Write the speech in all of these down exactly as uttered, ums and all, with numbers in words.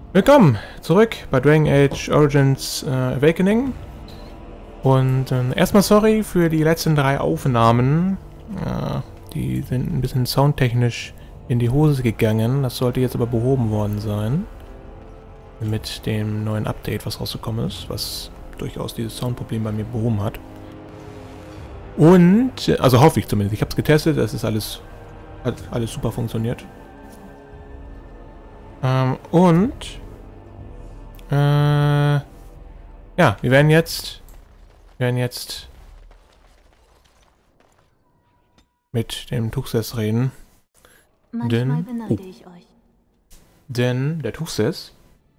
Willkommen zurück bei Dragon Age Origins äh, Awakening. Und äh, erstmal sorry für die letzten drei Aufnahmen. Äh, die sind ein bisschen soundtechnisch in die Hose gegangen. Das sollte jetzt aber behoben worden sein. Mit dem neuen Update, was rausgekommen ist. Was durchaus dieses Soundproblem bei mir behoben hat. Und, also hoffe ich zumindest. Ich habe es getestet. Es ist alles, hat alles super funktioniert. Ähm, und äh, ja, wir werden jetzt wir werden jetzt mit dem Tuxes reden. Manchmal denn, beneide oh, ich euch. Denn der Tuxes,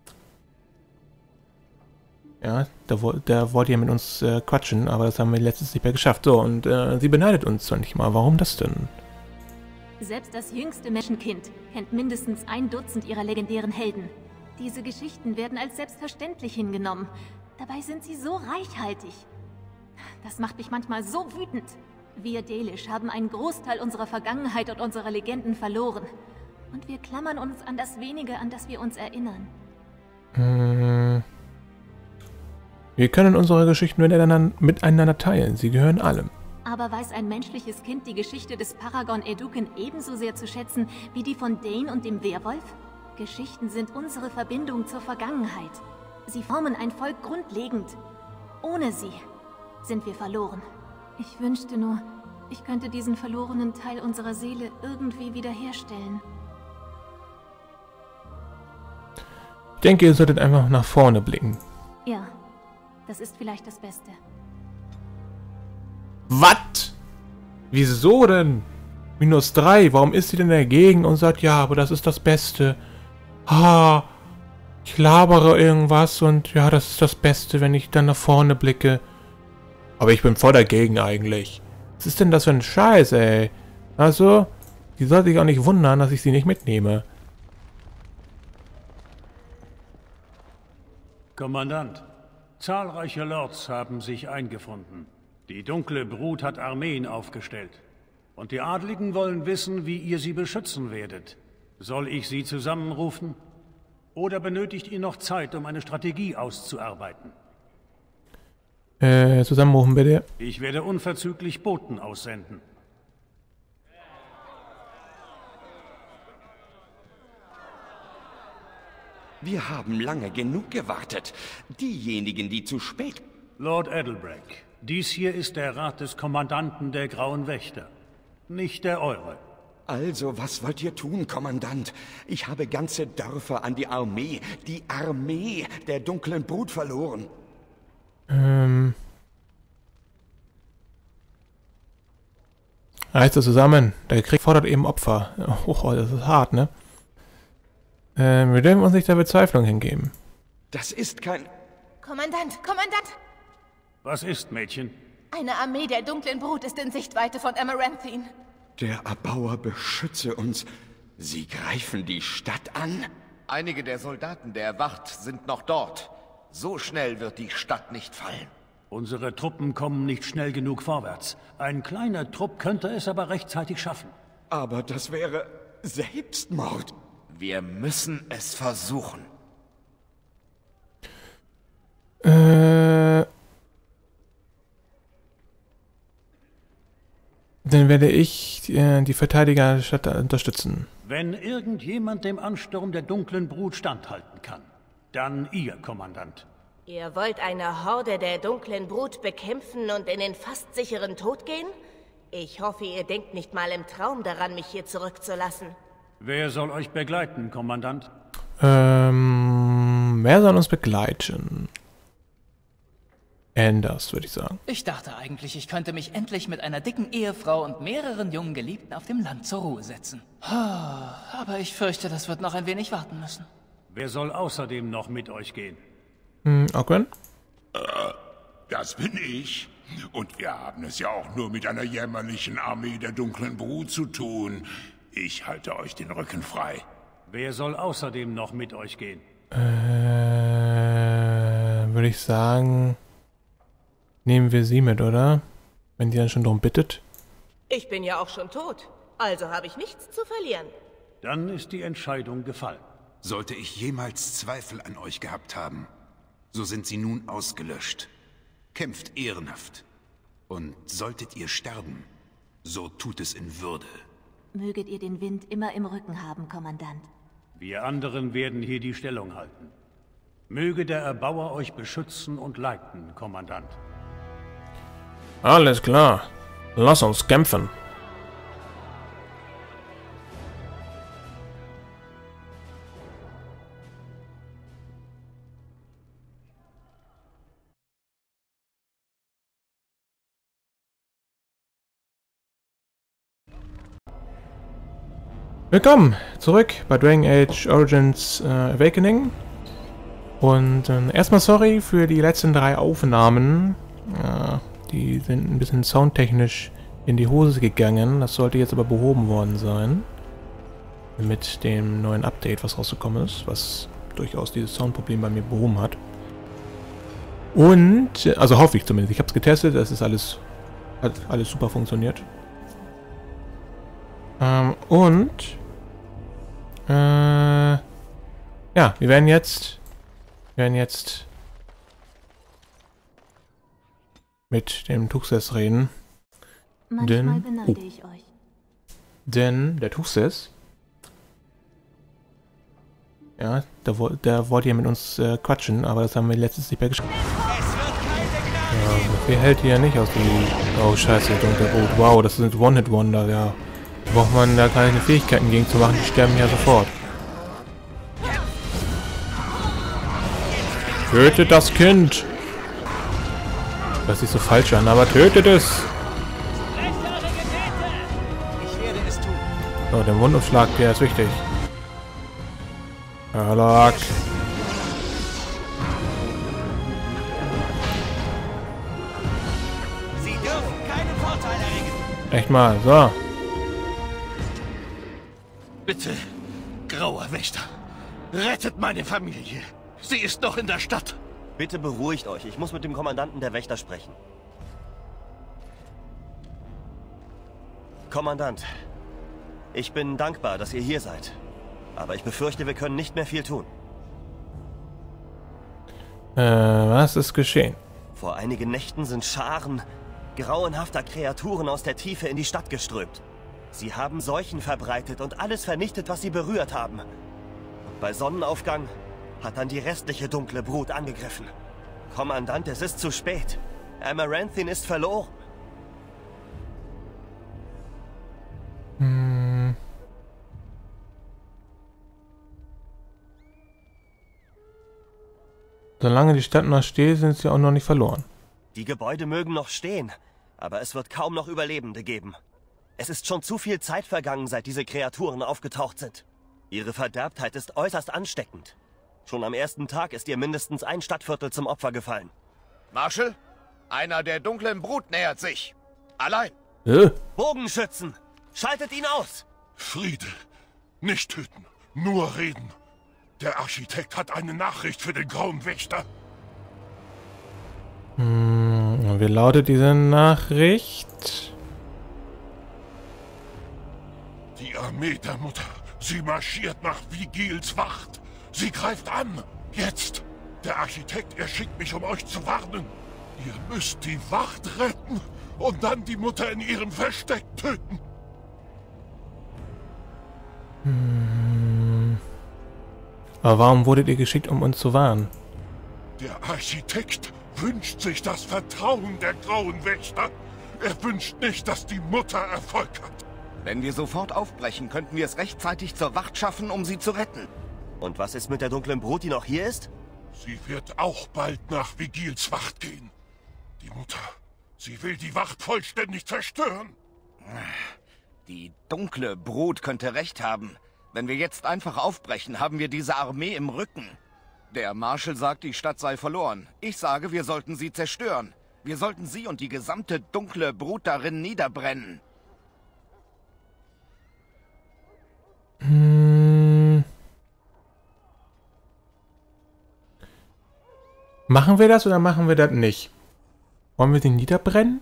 ja, der, der wollte ja mit uns äh, quatschen, aber das haben wir letztens nicht mehr geschafft. So, und äh, sie beneidet uns zwar nicht mal. Warum das denn? Selbst das jüngste Menschenkind kennt mindestens ein Dutzend ihrer legendären Helden. Diese Geschichten werden als selbstverständlich hingenommen. Dabei sind sie so reichhaltig. Das macht mich manchmal so wütend. Wir Delish haben einen Großteil unserer Vergangenheit und unserer Legenden verloren. Und wir klammern uns an das Wenige, an das wir uns erinnern. Hm. Wir können unsere Geschichten miteinander, miteinander teilen. Sie gehören allem. Aber weiß ein menschliches Kind die Geschichte des Paragon Eduken ebenso sehr zu schätzen wie die von Dane und dem Werwolf? Geschichten sind unsere Verbindung zur Vergangenheit. Sie formen ein Volk grundlegend. Ohne sie sind wir verloren. Ich wünschte nur, ich könnte diesen verlorenen Teil unserer Seele irgendwie wiederherstellen. Ich denke, ihr solltet einfach nach vorne blicken. Ja, das ist vielleicht das Beste. Was? Wieso denn? Minus drei, warum ist sie denn dagegen und sagt, ja, aber das ist das Beste? Ah, ich labere irgendwas und ja, das ist das Beste, wenn ich dann nach vorne blicke. Aber ich bin voll dagegen eigentlich. Was ist denn das für ein Scheiß, ey? Also, sie soll sich auch nicht wundern, dass ich sie nicht mitnehme. Kommandant, zahlreiche Lords haben sich eingefunden. Die dunkle Brut hat Armeen aufgestellt. Und die Adligen wollen wissen, wie ihr sie beschützen werdet. Soll ich sie zusammenrufen? Oder benötigt ihr noch Zeit, um eine Strategie auszuarbeiten? Äh, zusammenrufen bitte. Ich werde unverzüglich Boten aussenden. Wir haben lange genug gewartet. Diejenigen, die zu spät... Lord Edelbreck, dies hier ist der Rat des Kommandanten der Grauen Wächter. Nicht der eure. Also, was wollt ihr tun, Kommandant? Ich habe ganze Dörfer an die Armee, die Armee der dunklen Brut verloren. Ähm... Reißt das zusammen. Der Krieg fordert eben Opfer. Oh, das ist hart, ne? Ähm, wir dürfen uns nicht der Verzweiflung hingeben. Das ist kein... Kommandant, Kommandant! Was ist, Mädchen? Eine Armee der dunklen Brut ist in Sichtweite von Amaranthine. Der Erbauer beschütze uns. Sie greifen die Stadt an? Einige der Soldaten der Wacht sind noch dort. So schnell wird die Stadt nicht fallen. Unsere Truppen kommen nicht schnell genug vorwärts. Ein kleiner Trupp könnte es aber rechtzeitig schaffen. Aber das wäre Selbstmord. Wir müssen es versuchen. Äh... Dann werde ich äh, die Verteidiger der Stadt unterstützen. Wenn irgendjemand dem Ansturm der dunklen Brut standhalten kann, dann ihr, Kommandant. Ihr wollt eine Horde der dunklen Brut bekämpfen und in den fast sicheren Tod gehen? Ich hoffe, ihr denkt nicht mal im Traum daran, mich hier zurückzulassen. Wer soll euch begleiten, Kommandant? Ähm, wer soll uns begleiten? Anders, würde ich sagen. Ich dachte eigentlich, ich könnte mich endlich mit einer dicken Ehefrau und mehreren jungen Geliebten auf dem Land zur Ruhe setzen. Aber ich fürchte, das wird noch ein wenig warten müssen. Wer soll außerdem noch mit euch gehen? Hm, Ogwen? Äh, das bin ich. Und wir haben es ja auch nur mit einer jämmerlichen Armee der dunklen Brut zu tun. Ich halte euch den Rücken frei. Wer soll außerdem noch mit euch gehen? Äh, würde ich sagen... Nehmen wir sie mit, oder? Wenn die dann schon darum bittet. Ich bin ja auch schon tot, also habe ich nichts zu verlieren. Dann ist die Entscheidung gefallen. Sollte ich jemals Zweifel an euch gehabt haben, so sind sie nun ausgelöscht. Kämpft ehrenhaft. Und solltet ihr sterben, so tut es in Würde. Möget ihr den Wind immer im Rücken haben, Kommandant. Wir anderen werden hier die Stellung halten. Möge der Erbauer euch beschützen und leiten, Kommandant. Alles klar. Lass uns kämpfen. Willkommen zurück bei Dragon Age Origins äh, Awakening. Und äh, erstmal sorry für die letzten drei Aufnahmen. Äh, die sind ein bisschen soundtechnisch in die Hose gegangen. Das sollte jetzt aber behoben worden sein. Mit dem neuen Update, was rausgekommen ist. Was durchaus dieses Soundproblem bei mir behoben hat. Und, also hoffe ich zumindest. Ich habe es getestet. Das ist alles, hat alles super funktioniert. Ähm, und äh, ja, wir werden jetzt wir werden jetzt mit dem Tuxes reden. Manchmal denn, beneide oh, ich euch. Denn der Tuxes, ja, der, der wollte ja mit uns äh, quatschen, aber das haben wir letztens nicht mehr geschafft. Ja, wir hält hier nicht aus dem... Oh scheiße, dunkle Brut. Wow, das sind One-Hit-Wonder, ja. Da braucht man da keine Fähigkeiten gegen zu machen, die sterben ja sofort. Tötet das Kind! Das sieht so falsch an, aber tötet es! So, der Wundaufschlag, der ist wichtig. Herlock! Sie dürfen keinen Vorteil erringen. Echt mal, so. Bitte, grauer Wächter, rettet meine Familie. Sie ist noch in der Stadt. Bitte beruhigt euch. Ich muss mit dem Kommandanten der Wächter sprechen. Kommandant, ich bin dankbar, dass ihr hier seid. Aber ich befürchte, wir können nicht mehr viel tun. Äh, was ist geschehen? Vor einigen Nächten sind Scharen grauenhafter Kreaturen aus der Tiefe in die Stadt geströmt. Sie haben Seuchen verbreitet und alles vernichtet, was sie berührt haben. Und bei Sonnenaufgang hat dann die restliche dunkle Brut angegriffen. Kommandant, es ist zu spät. Amaranthin ist verloren. Hm. Solange die Stadt noch steht, sind sie auch noch nicht verloren. Die Gebäude mögen noch stehen, aber es wird kaum noch Überlebende geben. Es ist schon zu viel Zeit vergangen, seit diese Kreaturen aufgetaucht sind. Ihre Verderbtheit ist äußerst ansteckend. Schon am ersten Tag ist ihr mindestens ein Stadtviertel zum Opfer gefallen. Marshal, einer der dunklen Brut nähert sich. Allein. Äh? Bogenschützen! Schaltet ihn aus! Friede. Nicht töten, nur reden. Der Architekt hat eine Nachricht für den Grauen Wächter. Hm, wie lautet diese Nachricht? Die Armee der Mutter. Sie marschiert nach Vigils Wacht. Sie greift an. Jetzt. Der Architekt, er schickt mich, um euch zu warnen. Ihr müsst die Wacht retten und dann die Mutter in ihrem Versteck töten. Hm. Aber warum wurdet ihr geschickt, um uns zu warnen? Der Architekt wünscht sich das Vertrauen der Grauen Wächter. Er wünscht nicht, dass die Mutter Erfolg hat. Wenn wir sofort aufbrechen, könnten wir es rechtzeitig zur Wacht schaffen, um sie zu retten. Und was ist mit der dunklen Brut, die noch hier ist? Sie wird auch bald nach Vigils Wacht gehen. Die Mutter, sie will die Wacht vollständig zerstören. Die dunkle Brut könnte recht haben. Wenn wir jetzt einfach aufbrechen, haben wir diese Armee im Rücken. Der Marschall sagt, die Stadt sei verloren. Ich sage, wir sollten sie zerstören. Wir sollten sie und die gesamte dunkle Brut darin niederbrennen. Hm. Machen wir das oder machen wir das nicht? Wollen wir sie niederbrennen?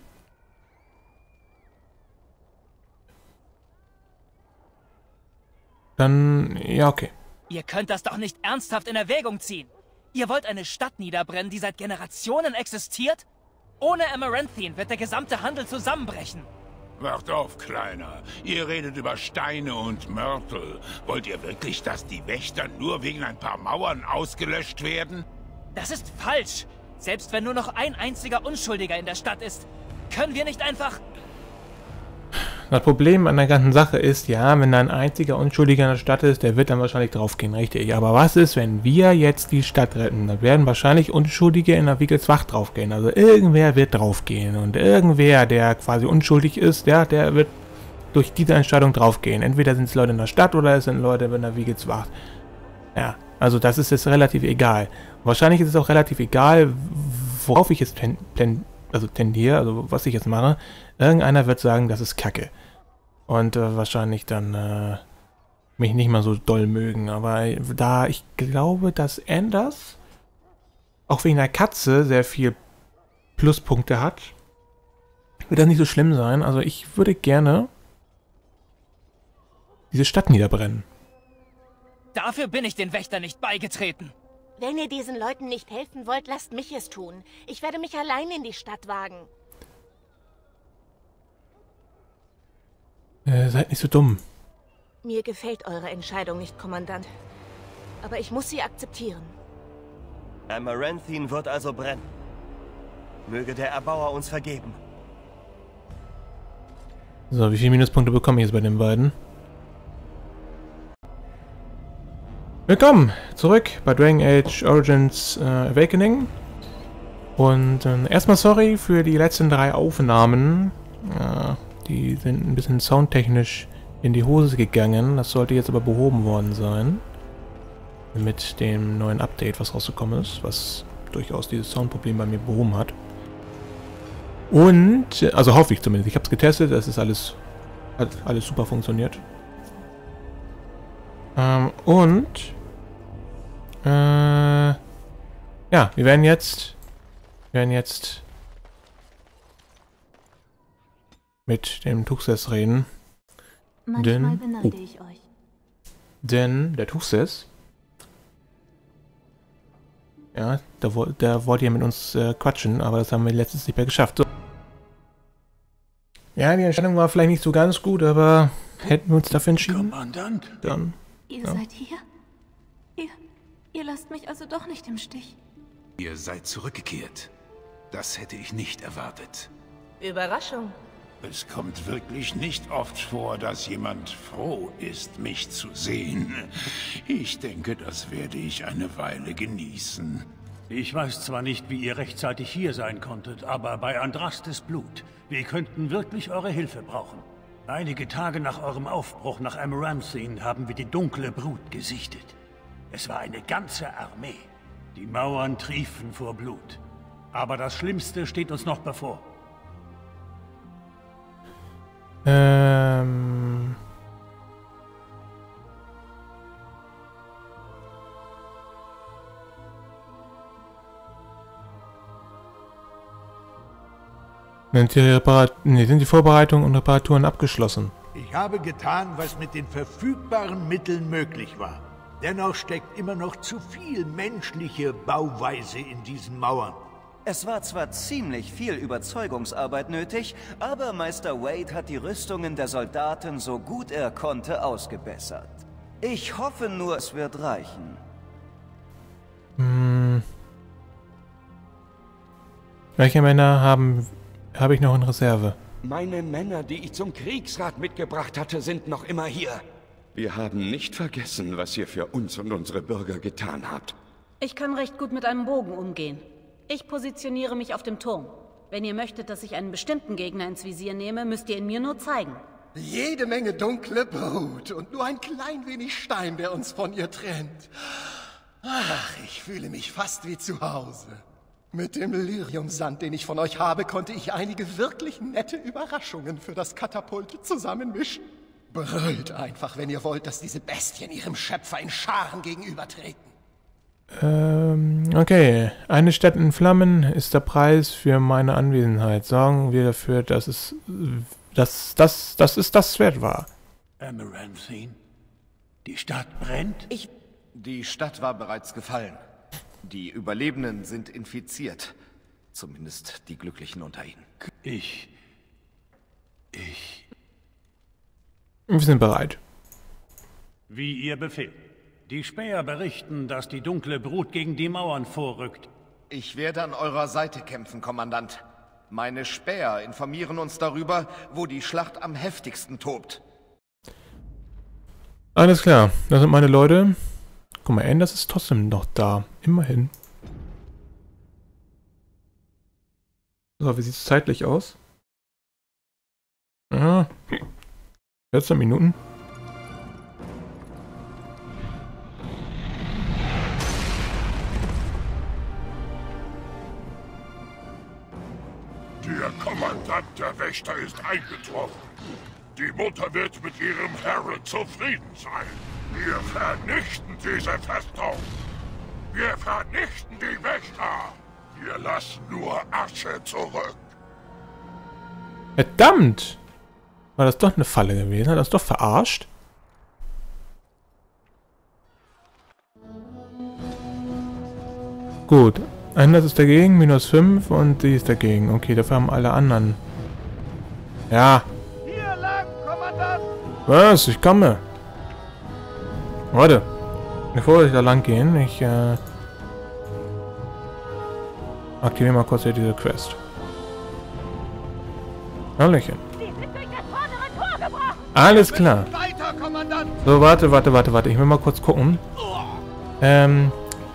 Dann, ja, okay. Ihr könnt das doch nicht ernsthaft in Erwägung ziehen. Ihr wollt eine Stadt niederbrennen, die seit Generationen existiert? Ohne Amaranthine wird der gesamte Handel zusammenbrechen. Wacht auf, Kleiner. Ihr redet über Steine und Mörtel. Wollt ihr wirklich, dass die Wächter nur wegen ein paar Mauern ausgelöscht werden? Das ist falsch. Selbst wenn nur noch ein einziger Unschuldiger in der Stadt ist, können wir nicht einfach... Das Problem an der ganzen Sache ist, ja, wenn da ein einziger Unschuldiger in der Stadt ist, der wird dann wahrscheinlich draufgehen, richtig. Aber was ist, wenn wir jetzt die Stadt retten? Da werden wahrscheinlich Unschuldige in der Wiegelswacht draufgehen. Also irgendwer wird draufgehen. Und irgendwer, der quasi unschuldig ist, ja, der wird durch diese Entscheidung draufgehen. Entweder sind es Leute in der Stadt oder es sind Leute in der Wiegelswacht. Ja, also das ist jetzt relativ egal. Wahrscheinlich ist es auch relativ egal, worauf ich jetzt ten, ten, also tendiere, also was ich jetzt mache. Irgendeiner wird sagen, das ist Kacke. Und äh, wahrscheinlich dann äh, mich nicht mal so doll mögen. Aber da ich glaube, dass Anders auch wegen der Katze sehr viel Pluspunkte hat, wird das nicht so schlimm sein. Also ich würde gerne diese Stadt niederbrennen. Dafür bin ich den Wächtern nicht beigetreten. Wenn ihr diesen Leuten nicht helfen wollt, lasst mich es tun. Ich werde mich allein in die Stadt wagen. Äh, seid nicht so dumm. Mir gefällt eure Entscheidung nicht, Kommandant. Aber ich muss sie akzeptieren. Amaranthine wird also brennen. Möge der Erbauer uns vergeben. So, wie viele Minuspunkte bekomme ich jetzt bei den beiden? Willkommen zurück bei Dragon Age Origins äh, Awakening. Und äh, erstmal sorry für die letzten drei Aufnahmen. Äh, die sind ein bisschen soundtechnisch in die Hose gegangen. Das sollte jetzt aber behoben worden sein. Mit dem neuen Update, was rausgekommen ist. Was durchaus dieses Soundproblem bei mir behoben hat. Und, also hoffe ich zumindest. Ich habe es getestet. Es ist alles, hat alles super funktioniert. Ähm, und... Äh, ja, wir werden jetzt... Wir werden jetzt... mit dem Tuchses reden. Manchmal denn, beneide oh, ich euch. Denn der Tuchses... Ja, da, da wollte ja mit uns äh, quatschen, aber das haben wir letztens nicht mehr geschafft. So. Ja, die Entscheidung war vielleicht nicht so ganz gut, aber hätten wir uns dafür entschieden, Kommandant. dann... Ihr ja. seid hier? Ihr, ihr lasst mich also doch nicht im Stich. Ihr seid zurückgekehrt. Das hätte ich nicht erwartet. Überraschung. Es kommt wirklich nicht oft vor, dass jemand froh ist, mich zu sehen. Ich denke, das werde ich eine Weile genießen. Ich weiß zwar nicht, wie ihr rechtzeitig hier sein konntet, aber bei Andrastes Blut, wir könnten wirklich eure Hilfe brauchen. Einige Tage nach eurem Aufbruch nach Amaranthine haben wir die dunkle Brut gesichtet. Es war eine ganze Armee. Die Mauern triefen vor Blut. Aber das Schlimmste steht uns noch bevor. Ähm... Sind die, Reparat nee, sind die Vorbereitungen und Reparaturen abgeschlossen? Ich habe getan, was mit den verfügbaren Mitteln möglich war. Dennoch steckt immer noch zu viel menschliche Bauweise in diesen Mauern. Es war zwar ziemlich viel Überzeugungsarbeit nötig, aber Meister Wade hat die Rüstungen der Soldaten so gut er konnte ausgebessert. Ich hoffe nur, es wird reichen. Hm. Welche Männer haben, habe ich noch in Reserve? Meine Männer, die ich zum Kriegsrat mitgebracht hatte, sind noch immer hier. Wir haben nicht vergessen, was ihr für uns und unsere Bürger getan habt. Ich kann recht gut mit einem Bogen umgehen. Ich positioniere mich auf dem Turm. Wenn ihr möchtet, dass ich einen bestimmten Gegner ins Visier nehme, müsst ihr ihn mir nur zeigen. Jede Menge dunkle Brut und nur ein klein wenig Stein, der uns von ihr trennt. Ach, ich fühle mich fast wie zu Hause. Mit dem Lyriumsand, den ich von euch habe, konnte ich einige wirklich nette Überraschungen für das Katapult zusammenmischen. Brüllt einfach, wenn ihr wollt, dass diese Bestien ihrem Schöpfer in Scharen gegenübertreten. Ähm, okay. Eine Stadt in Flammen ist der Preis für meine Anwesenheit. Sorgen wir dafür, dass es... dass das, das ist das wert war. Amaranthine? Die Stadt brennt? Ich Die Stadt war bereits gefallen. Die Überlebenden sind infiziert. Zumindest die Glücklichen unter ihnen. Ich... Ich... Wir sind bereit. Wie ihr Befehl. Die Späher berichten, dass die dunkle Brut gegen die Mauern vorrückt. Ich werde an eurer Seite kämpfen, Kommandant. Meine Späher informieren uns darüber, wo die Schlacht am heftigsten tobt. Alles klar, das sind meine Leute. Guck mal, Anders ist trotzdem noch da. Immerhin. So, wie sieht es zeitlich aus? Ja. vierzehn Minuten. Der Kommandant der Wächter ist eingetroffen. Die Mutter wird mit ihrem Herren zufrieden sein. Wir vernichten diese Festung. Wir vernichten die Wächter. Wir lassen nur Asche zurück. Verdammt! War das doch eine Falle gewesen? Hat das doch verarscht? Gut. Anders ist dagegen, minus fünf und sie ist dagegen. Okay, dafür haben alle anderen. Ja. Hier lang, Kommandant! Was? Ich komme. Warte. Bevor ich da lang gehen, ich äh, aktiviere mal kurz hier diese Quest. Hallöchen. Alles klar. So, warte, warte, warte, warte. Ich will mal kurz gucken. Ähm.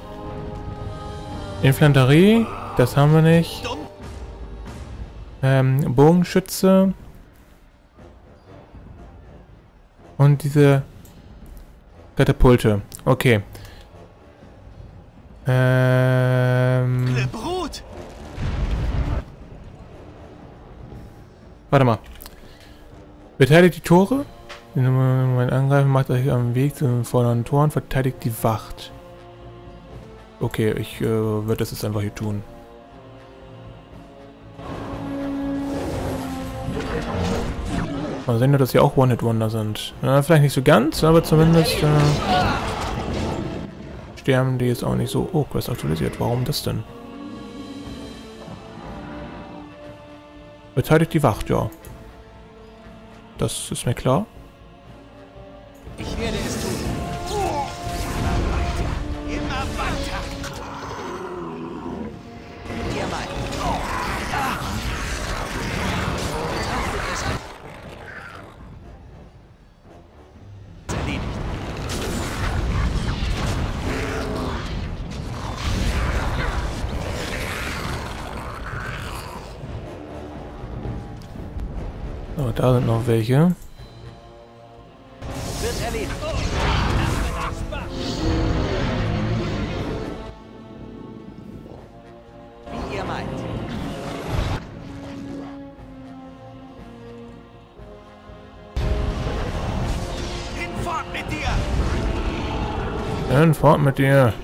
Infanterie, das haben wir nicht. Ähm, Bogenschütze. Und diese Katapulte. Okay. Ähm. Warte mal. Verteidigt die Tore. Mein Angreifer macht euch am Weg zu den vorderen Toren. Verteidigt die Wacht. Okay, ich äh, werde das jetzt einfach hier tun. Mal sehen, dass hier auch One-Hit-Wonder sind. Ja, vielleicht nicht so ganz, aber zumindest äh, sterben die jetzt auch nicht so. Oh, Quest aktualisiert. Warum das denn? Beteiligt die Wacht, ja. Das ist mir klar. Ich werde es tun. Immer weiter. Ihr meint. Erledigt. So, da sind noch welche. Wird erledigt. Wie ihr meint. Hinfort mit dir! Hinfort mit dir!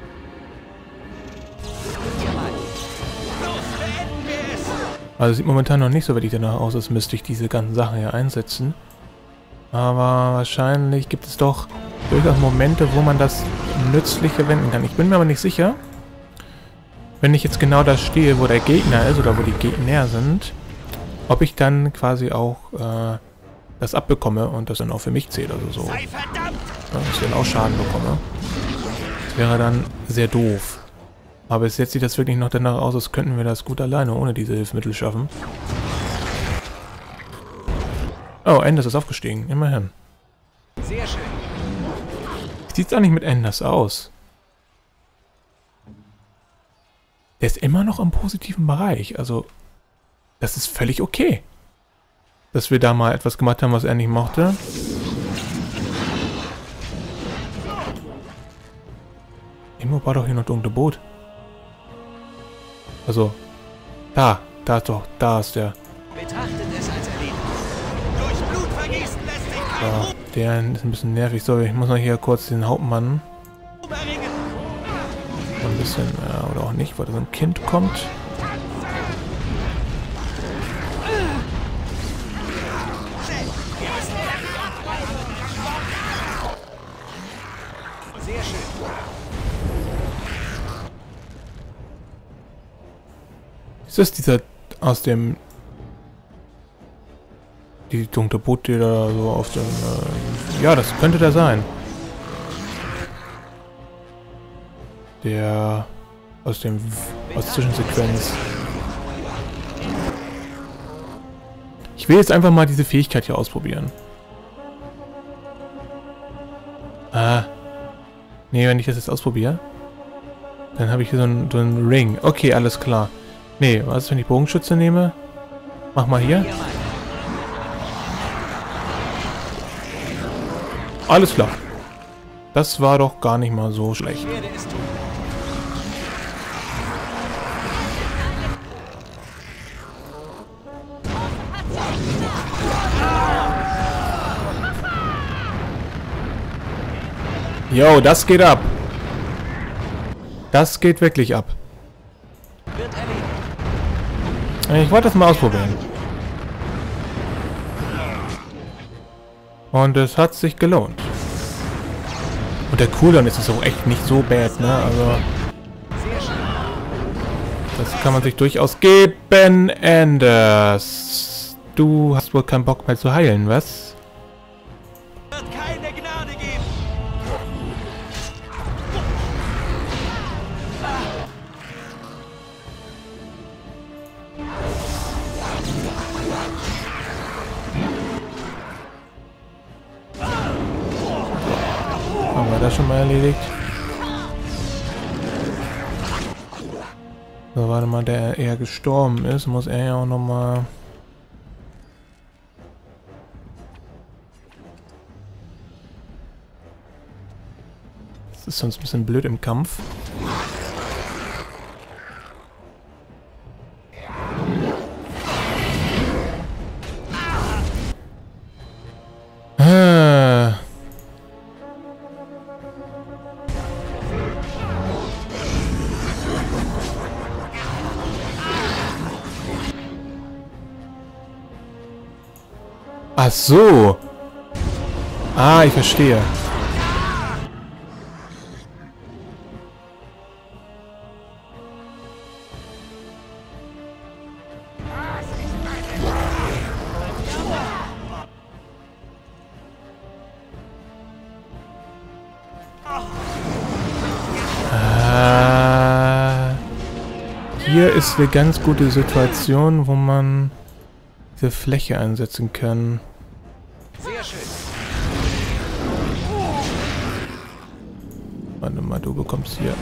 Also sieht momentan noch nicht so wirklich danach aus, als müsste ich diese ganzen Sachen hier einsetzen. Aber wahrscheinlich gibt es doch durchaus Momente, wo man das nützlich verwenden kann. Ich bin mir aber nicht sicher, wenn ich jetzt genau da stehe, wo der Gegner ist oder wo die Gegner sind, ob ich dann quasi auch äh, das abbekomme und das dann auch für mich zählt. Also so, ja, dass ich dann auch Schaden bekomme. Das wäre dann sehr doof. Aber bis jetzt sieht das wirklich noch danach aus, als könnten wir das gut alleine ohne diese Hilfsmittel schaffen. Oh, Anders ist aufgestiegen. Immerhin. Sehr schön. Wie sieht's eigentlich mit Anders aus? Der ist immer noch im positiven Bereich. Also, das ist völlig okay. Dass wir da mal etwas gemacht haben, was er nicht mochte. Irgendwo war doch hier noch dunkle Boot. Also, da, da ist doch, da ist der. Betrachtet es als erledigt. Durch Blutvergießen lässt sich kein So, der ist ein bisschen nervig. So, ich muss noch hier kurz den Hauptmann. So ein bisschen, ja, oder auch nicht, weil da so ein Kind kommt. Sehr schön. Ist das dieser aus dem... Die dunkle Boot, die da so auf dem... Äh, ja, das könnte der sein. Der... Aus dem... Aus Zwischensequenz. Ich will jetzt einfach mal diese Fähigkeit hier ausprobieren. Ah. Nee, wenn ich das jetzt ausprobiere, dann habe ich hier so einen, so einen Ring. Okay, alles klar. Nee, was ist, wenn ich Bogenschütze nehme? Mach mal hier. Alles klar. Das war doch gar nicht mal so schlecht. Jo, das geht ab. Das geht wirklich ab. Ich wollte das mal ausprobieren. Und es hat sich gelohnt. Und der Cooldown ist es auch echt nicht so bad, ne? Also... Das kann man sich durchaus geben, Anders. Du hast wohl keinen Bock mehr zu heilen, was? Haben wir das schon mal erledigt? So, warte mal, der eher gestorben ist, muss er ja auch nochmal... Das ist sonst ein bisschen blöd im Kampf. Ah. Ach so. Ah, ich verstehe. Ah, hier ist eine ganz gute Situation, wo man diese Fläche einsetzen kann. Sehr schön. Warte mal, du bekommst hier.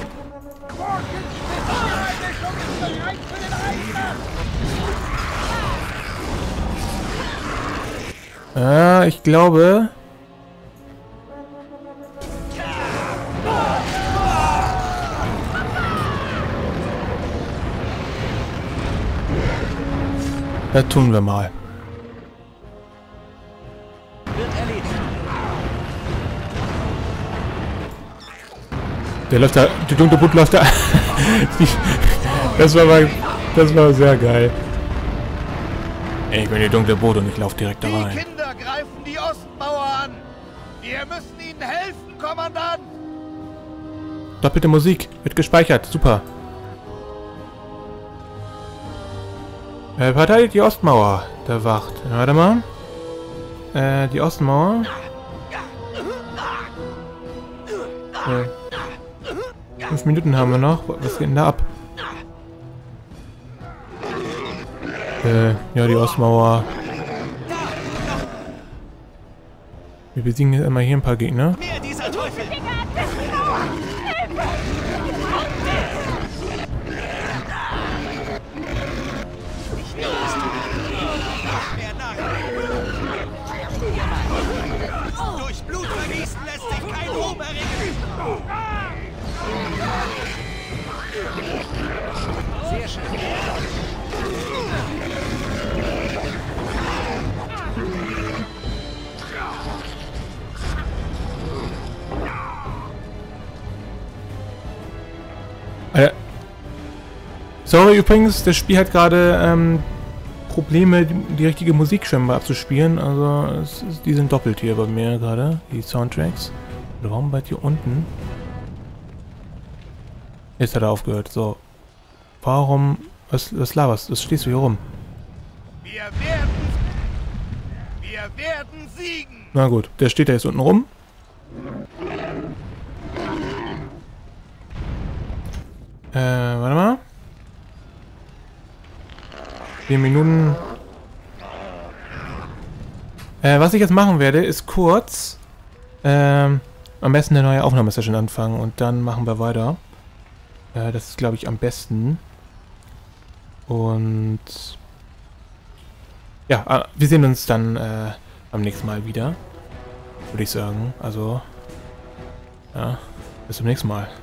Ah, ich glaube. Das tun wir mal. Der läuft da, die dunkle Boot läuft da. Das war mal, das war sehr geil. Ey, ich bin die dunkle Boot und ich laufe direkt da rein. Die Kinder greifen die Ostmauer an. Wir müssen ihnen helfen, Kommandant. Doppelte Musik, wird gespeichert, super. Er verteidigt die Ostmauer, der Wacht. Warte mal. Äh, die Ostmauer. Äh. Fünf Minuten haben wir noch. Was geht denn da ab? Äh, ja, die Ostmauer. Wir besiegen jetzt immer hier ein paar Gegner. Mehr dieser Teufel! Durch Blutvergießen lässt sich kein Ruhm erringen! Sehr schön. Äh, sorry übrigens, das Spiel hat gerade ähm, Probleme, die, die richtige Musik scheinbar abzuspielen. Also es, es, die sind doppelt hier bei mir gerade, die Soundtracks. Warum bei hier unten? Jetzt hat er aufgehört. So. Warum Was, was laberst? Was stehst du hier rum? Wir werden... Wir werden siegen! Na gut, der steht da jetzt unten rum. Äh, warte mal. Vier Minuten. Äh, was ich jetzt machen werde, ist kurz ähm, am besten eine neue Aufnahmesession anfangen und dann machen wir weiter. Äh, das ist, glaube ich, am besten. Und ja, wir sehen uns dann äh, beim nächsten Mal wieder, würde ich sagen. Also, ja, bis zum nächsten Mal.